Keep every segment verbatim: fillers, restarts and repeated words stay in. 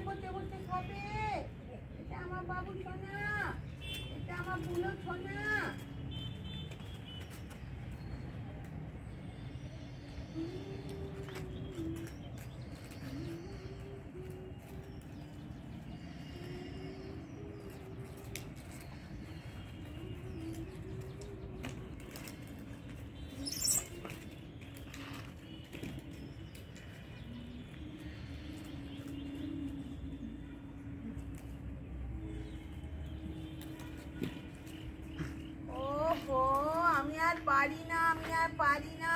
বসে বসে খাবে। এটা আমার বাবু সোনা, এটা আমার বুলো সোনা। আমি আর পারি না, আমি আর পারি না,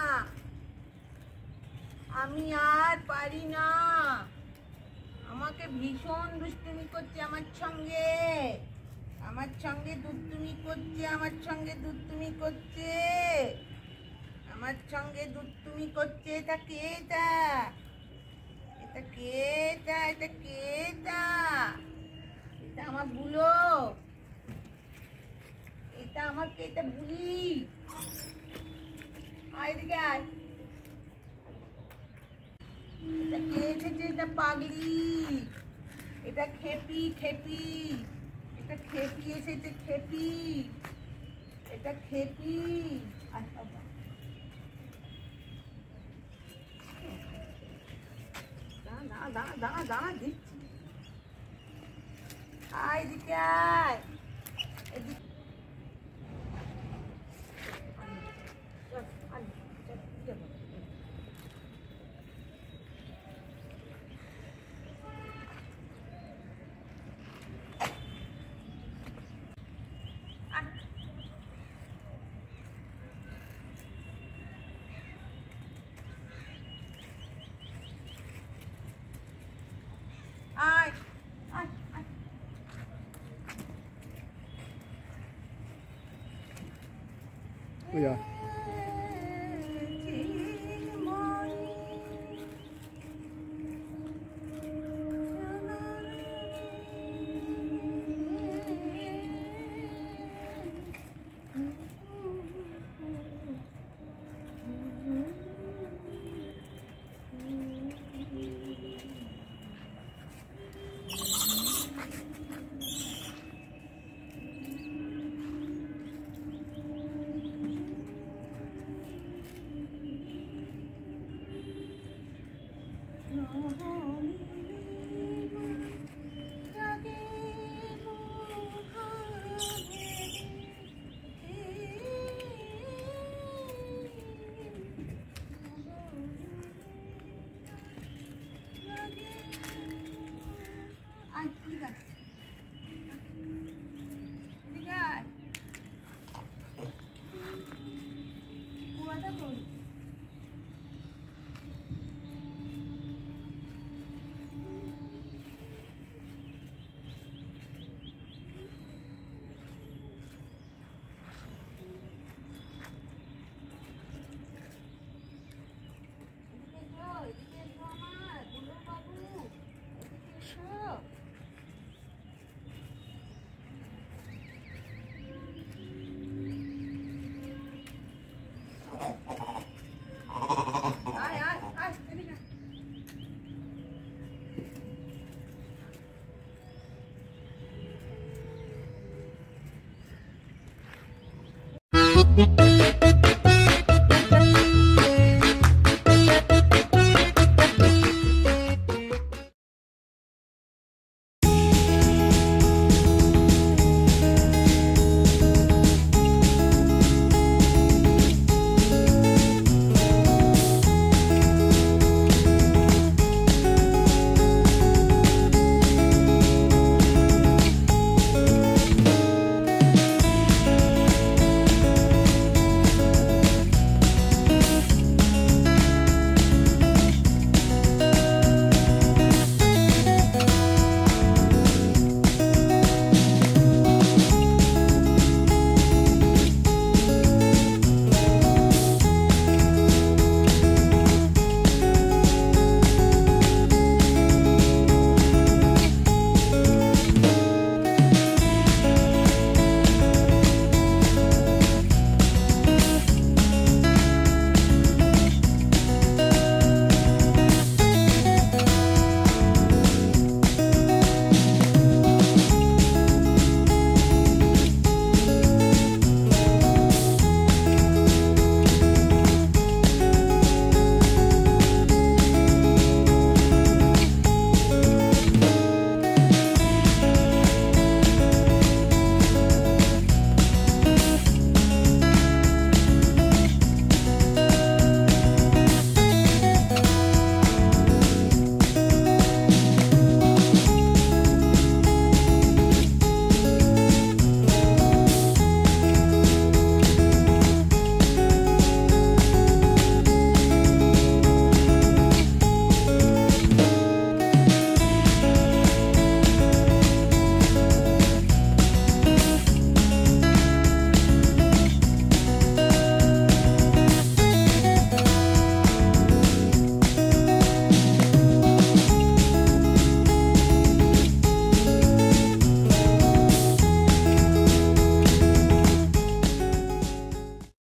আমি আর পারি না। আমাকে ভীষণ দুষ্টুমি করছে আমার সঙ্গে, আমার সঙ্গে দুষ্টুমি করছে, আমার সঙ্গে দুষ্টুমি করছে, আমার সঙ্গে দুষ্টুমি করছে। এটা কে? এটা এটা কে? এটা এটা কে? এটা এটা আমার বুলো, এটা আমাকে, এটা বুলি। আয় এদিকে আয়। এটা কে এসেছে? এটা পাগলি, এটা খেপি, খেপি, এটা খেপি এসেছে, খেপি, এটা খেপি। দাঁড়া দাঁড়া দাঁড়া দাঁড়া দিচ্ছি। আয় এদিকে আয়, এদিকে আয় আয় আয়। Yeah. Thank you.